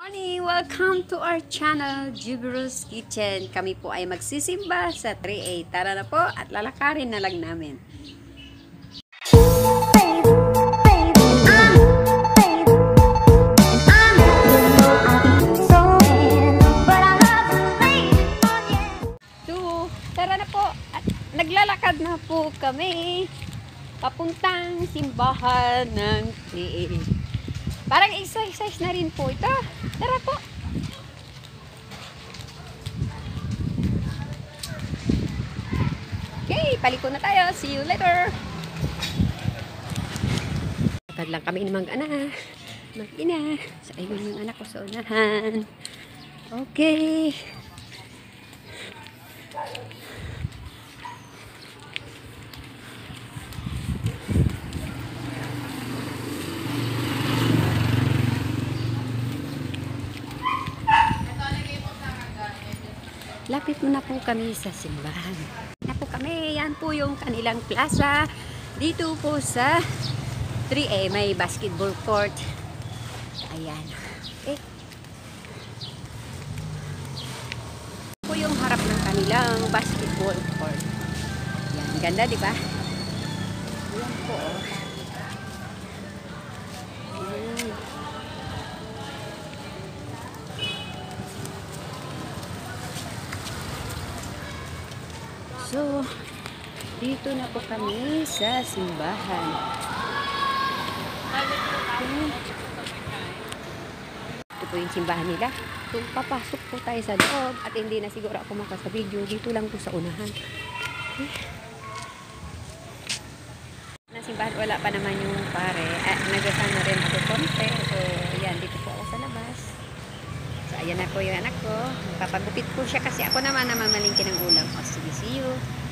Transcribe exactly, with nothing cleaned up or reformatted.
Morning! Welcome to our channel, Jubiru's Kitchen. Kami po ay magsisimba sa three A. Tara na po at lalakarin na lang namin. So, tara na po at naglalakad na po kami papuntang simbahan ng three A. Parang exercise na rin po ito. Tara po. Okay, paliko na tayo. See you later. Lakad lang kami ng mga anak. Mag-ina. Sa ayun yung anak ko sa unahan. Okay. Lapit mo na po kami sa simbahan. Na po kami, yan po yung kanilang plaza. Dito po sa three A may basketball court. Ayan. Okay. Po yung harap ng kanilang basketball court. Yan, ganda, di ba? Ayan po. Ayan. So, dito na po kami sa simbahan. Ito po yung simbahan nila. So, papasok po tayo sa loob at hindi na siguro ako makasa-video. Dito lang po sa unahan. Okay. Na simbahan, wala pa naman yung pare. Ah, nagasama rin ako konti. So, yan, dito po ako sa labas. So, ayan na po yung anak ko. Papagupit po siya kasi ako naman naman malingki ng ulam. O, sige, see you.